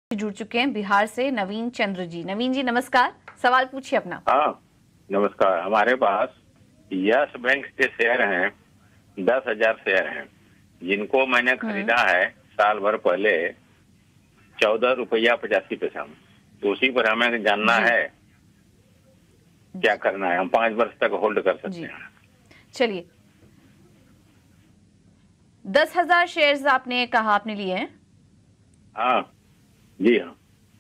जुड़ चुके हैं बिहार से नवीन चंद्र जी। नवीन जी नमस्कार, सवाल पूछिए अपना। हाँ नमस्कार। हमारे पास यस बैंक के शेयर हैं, 10,000 शेयर हैं, जिनको मैंने खरीदा है साल भर पहले 14 रुपया 85 पैसा में। तो उसी पर हमें जानना जी है क्या करना है, हम 5 वर्ष तक होल्ड कर सकते जी हैं। चलिए, 10,000 शेयर्स आपने कहा आपने लिए हैं? हाँ जी हाँ।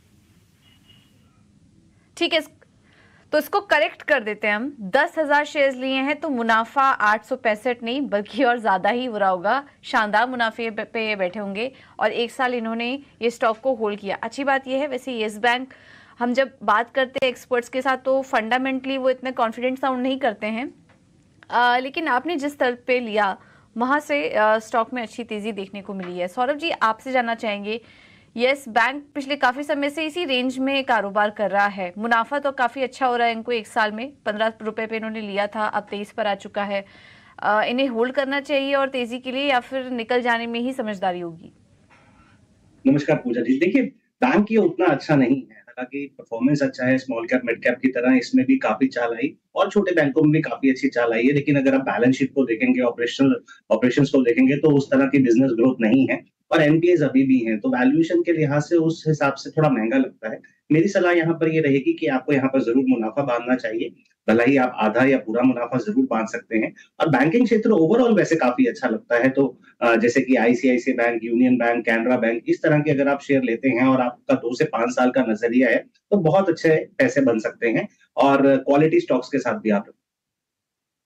ठीक है, तो इसको करेक्ट कर देते हैं हम। 10,000 शेयर्स लिए हैं तो मुनाफा 865 नहीं बल्कि और ज्यादा ही बुरा होगा। शानदार मुनाफे पे ये बैठे होंगे और एक साल इन्होंने ये स्टॉक को होल्ड किया। अच्छी बात ये है, वैसे येस बैंक हम जब बात करते हैं एक्सपर्ट्स के साथ तो फंडामेंटली वो इतने कॉन्फिडेंट साउंड नहीं करते हैं, लेकिन आपने जिस स्तर पे लिया वहां से स्टॉक में अच्छी तेजी देखने को मिली है। सौरभ जी आपसे जानना चाहेंगे, यस बैंक पिछले काफी समय से इसी रेंज में कारोबार कर रहा है, मुनाफा तो काफी अच्छा हो रहा है इनको। एक साल में 15 रुपए पे इन्होंने लिया था, अब 23 पर आ चुका है। इन्हें होल्ड करना चाहिए और तेजी के लिए, या फिर निकल जाने में ही समझदारी होगी? नमस्कार पूजा जी। देखिए, बैंक ये उतना अच्छा नहीं है, हालाँकि परफ़ॉर्मेंस अच्छा है, स्मॉल कैप, मिड कैप की तरह इसमें भी काफ़ी चाल आई और छोटे बैंकों में भी काफ़ी अच्छी चाल आई है। लेकिन अगर आप बैलेंस शीट को देखेंगे, ऑपरेशंस को देखेंगे तो उस तरह की बिज़नेस ग्रोथ नहीं है और एनपीएज़ अभी भी हैं, तो वैल्यूएशन के लिहाज से उस हिसाब से थोड़ा महँगा लगता है। मेरी सलाह यहाँ पर ये रहेगी कि आपको यहाँ पर ज़रूर मुनाफ़ा बाँधना चाहिए, भला ही आप आधा या पूरा मुनाफ़ा ज़रूर बाँध सकते हैं। और बैंकिंग क्षेत्र ओवरऑल वैसे काफ़ी अच्छा लगता है, तो जैसे कि ICICI Bank, Union Bank, Canara Bank, इस तरह के अगर आप शेयर लेते हैं और आपका 2 से 5 साल का नज़रिया है, तो बहुत अच्छे पैसे बन सकते हैं और क्वालिटी स्टॉक्स के साथ भी आप